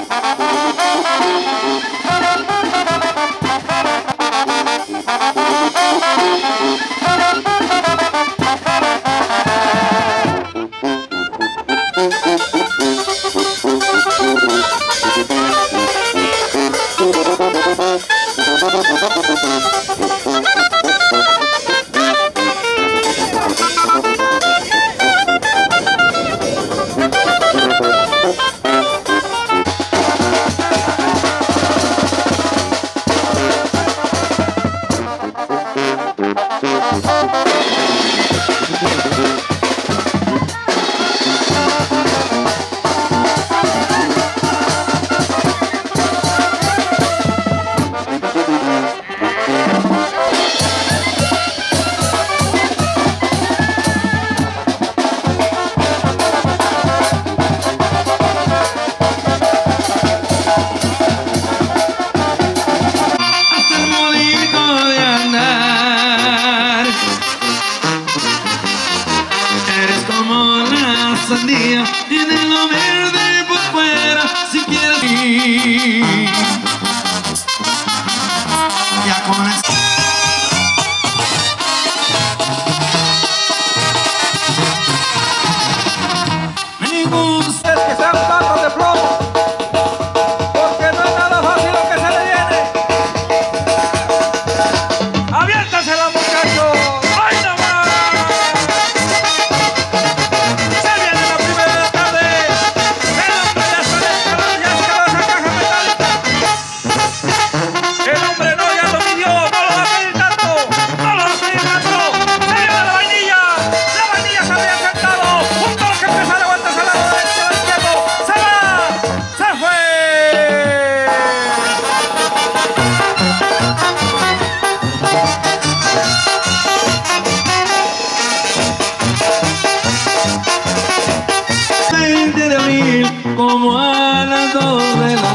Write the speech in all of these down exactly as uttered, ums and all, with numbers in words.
Como a las dos de la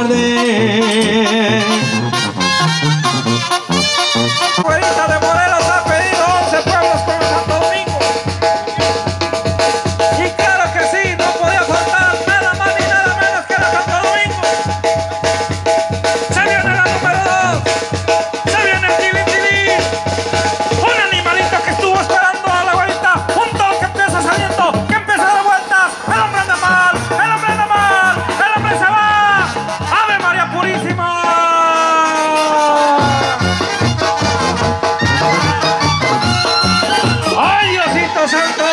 tarde. Güerita de Morelos ha pedido once pueblos con Santo Domingo. Y claro que sí, no podía faltar nada más ni nada menos que la Santo Domingo. Se viene la número dos. Se viene el Tilín Tilín. Un animalito que estuvo esperando a la güerita. Un toro que empieza saliendo, que empieza a dar vueltas. El hombre anda mal, el hombre anda mal, el hombre se va. ¡Ave María Purísima! ¡Ay, Diosito Santo!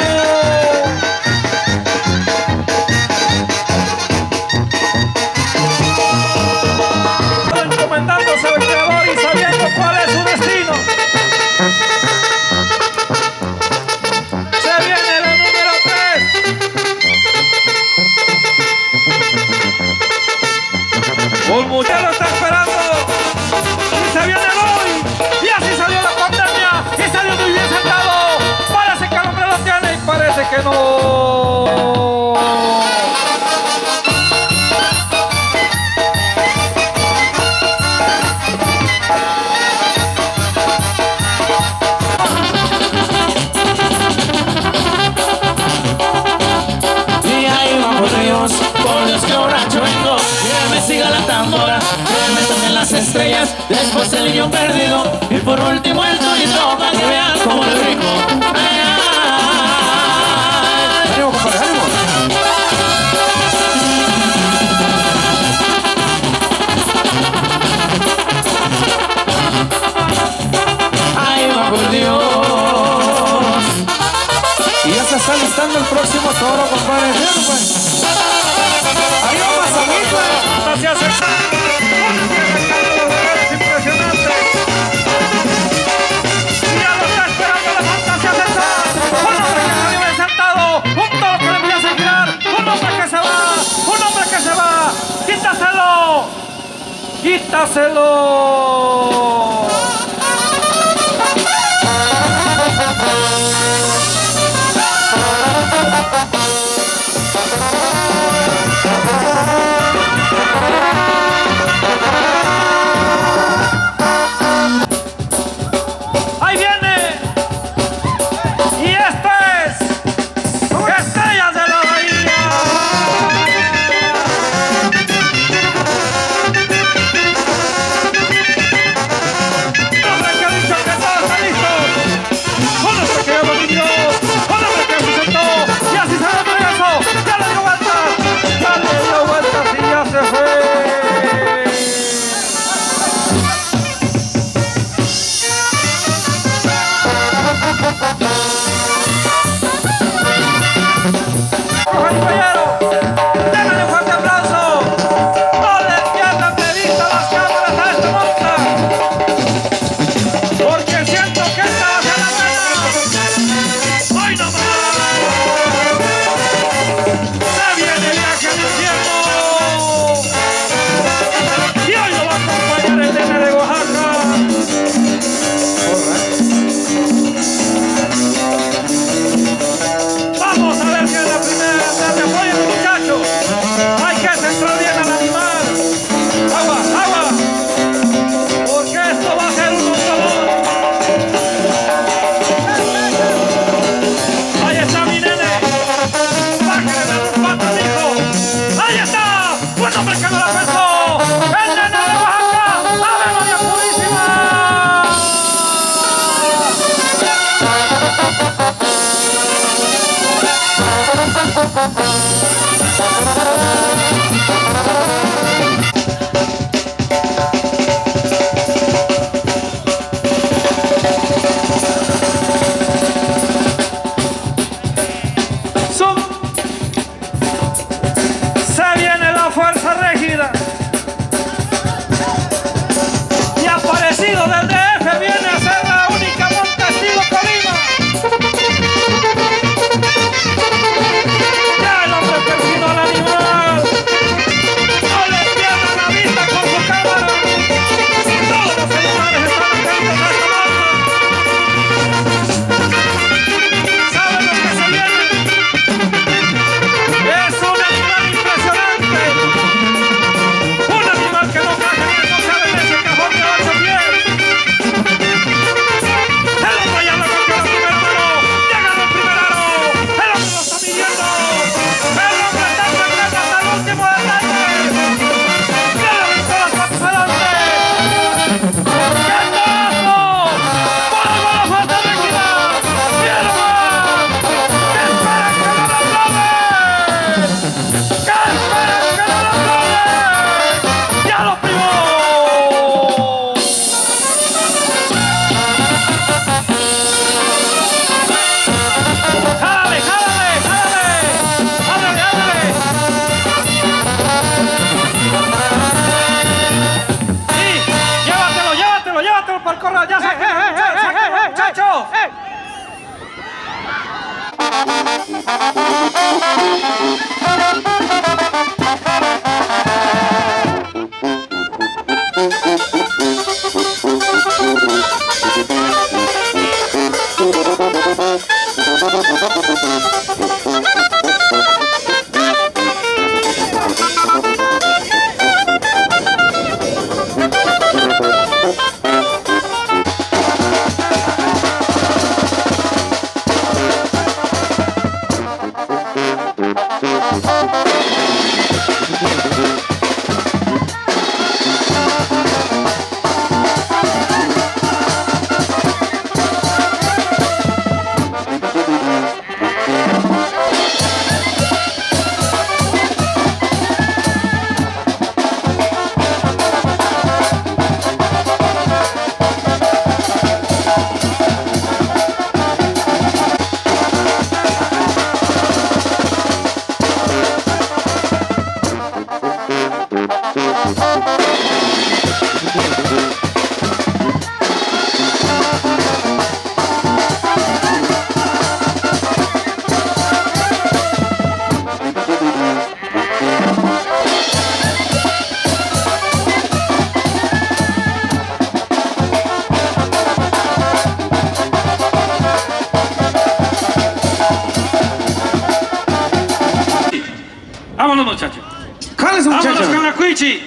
Encomendándose al Creador y sabiendo cuál es su destino. Se viene la número tres. Un muchacho lo está esperando. Y se viene hoy. Y así salió la pandemia. Y salió muy bien sentado. Parece que el hombre lo tiene y parece que no. Y ahí va por Dios, por Dios que borracho vengo. Que me siga la tambora, que me toquen las estrellas. Después el niño perdido y por último el tonito, para que vean cómo le brinco. Ay, ay, ay. ¡Ánimo, compadre, ánimo! Ahí va por Dios. Y ya se está listando el próximo toro, compadre. Fíjate, pues. Ahí va Mazamito, eh. Fantasía sexual. Impresionante. Y ya lo está esperando la fantasía sexual. Un hombre que salió bien sentado. Un toro que le empieza a girar. Un hombre que se va. Un hombre que se va. Quítaselo. Quítaselo. Ahí viene. Y esto es Estrellas de la Bahía. hombre que no la pensó, el nene de Oaxaca, ¡Ave María Purísima! Se viene la fuerza régida y aparecido del D F viene a ser la única monta estilo Colima. Ya el hombre persiguió al animal, no le pierdan la vista con su cámara. Todos los animales están atentos a esta monta. ¿Saben lo que se viene? Es un animal impresionante, un animal que no cae, no cabe en ese cajón de ocho pies. El hombre ya lo rompió la primera mano, llega al primer aro, el hombre lo está midiendo, el hombre está entregando hasta el último detalle. Ya le aventó las patas adelante. ¡Qué tazo! ¡Por algo la falta de equidad! ¡Quiero más! ¡Que esperen que no lo aplauden! ¡Que esperen que no lo aplauden! ¡Ya lo privó! ¡Jálale, jálale, jálale! ¡Ándale, ándale! ¡Sí! ¡Llévatelo, llévatelo, llévatelo para el corral! ¡Ya saque, saque, muchacho! Vámonos, muchachos. ¡Cállese, Vámonos muchacho! con la cuichi.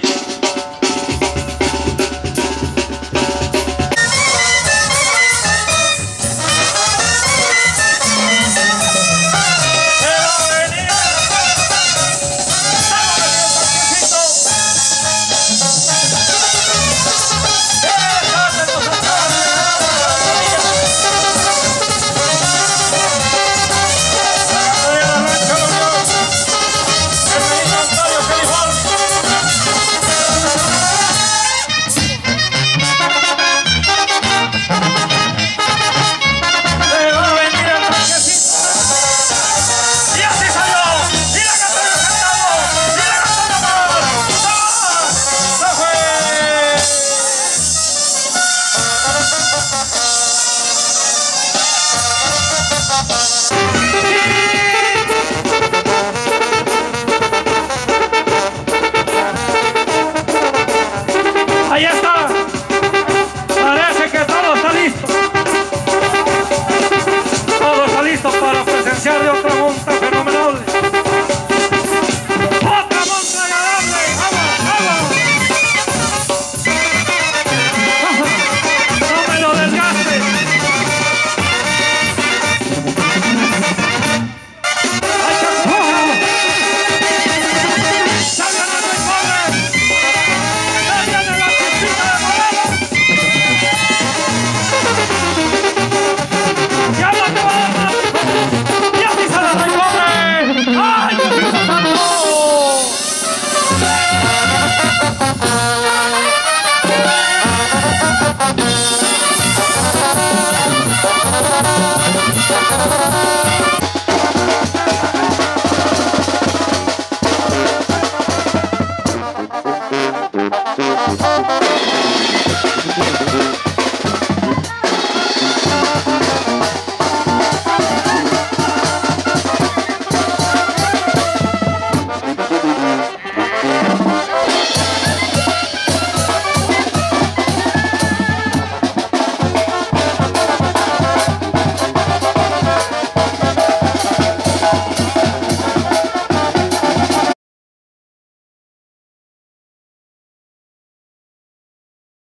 Thank you.